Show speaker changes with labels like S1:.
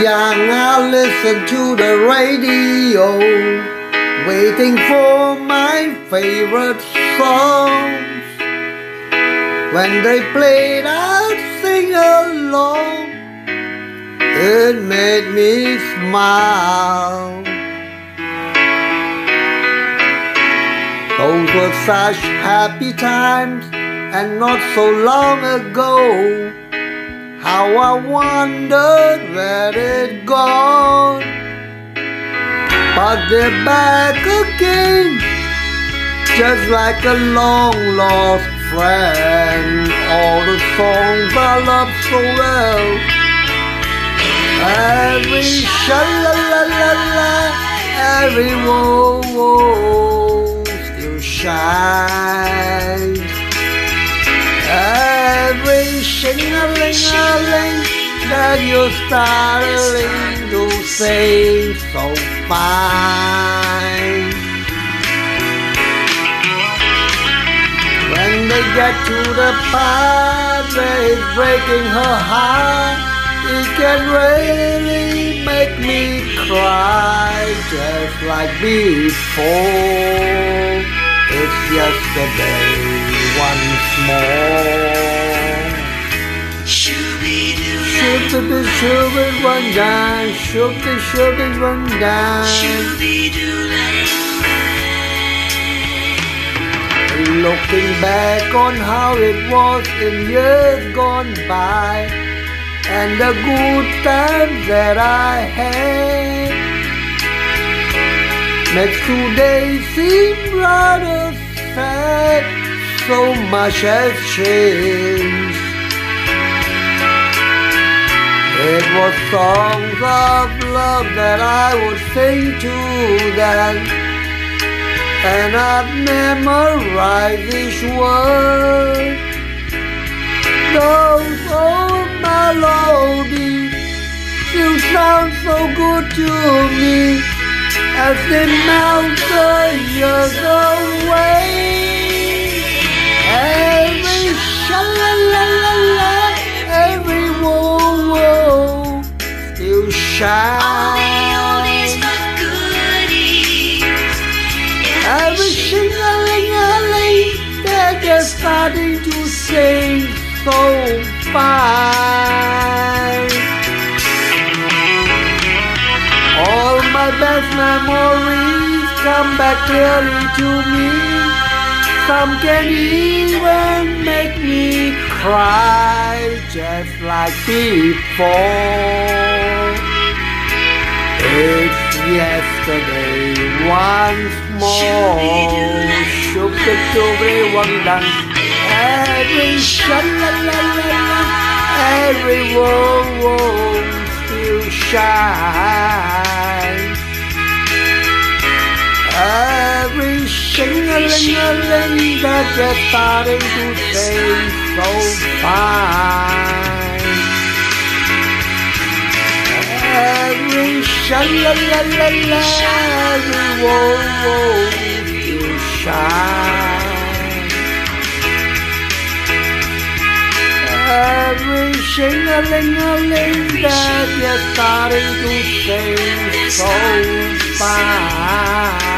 S1: young, I listen to the radio, waiting for my favorite songs. When they played, I'd sing along. It made me smile. Those were such happy times, and not so long ago. How I wondered where it gone. But they're back again, just like a long lost friend. All the songs I love so well, every sha-la-la-la-la, every whoa-whoa still shines. Every shing-a-ling-a-ling that you're starting to sing so fine. When they get to the part where it's breaking her heart, it can really make me cry, just like before. It's yesterday once more. Should-be one down, should-be one down. Looking back on how it was in years gone by, and the good times that I had, makes today seem rather sad. So much has changed. It was songs of love that I would sing to them, and I've memorized each word. Those old melodies still sound so good to me as they melt the years away. Every sha-la-la-la-la, every whoa-whoa still shines. Every shing-a-ling-a-ling that they're starting to sing so fine. All my best memories come back clearly to me. Some can even make me cry, just like before. It's yesterday once more. Shook-a-doobly one done. Every sha-la-la-la-la, every whoa-whoa still shines. Every shing-a-ling-a-ling that they're starting to sing so fine. Every sha-la-la-la-la, every whoa-whoa still shines. Every shing-a-ling-a-ling that they're starting to sing so fine.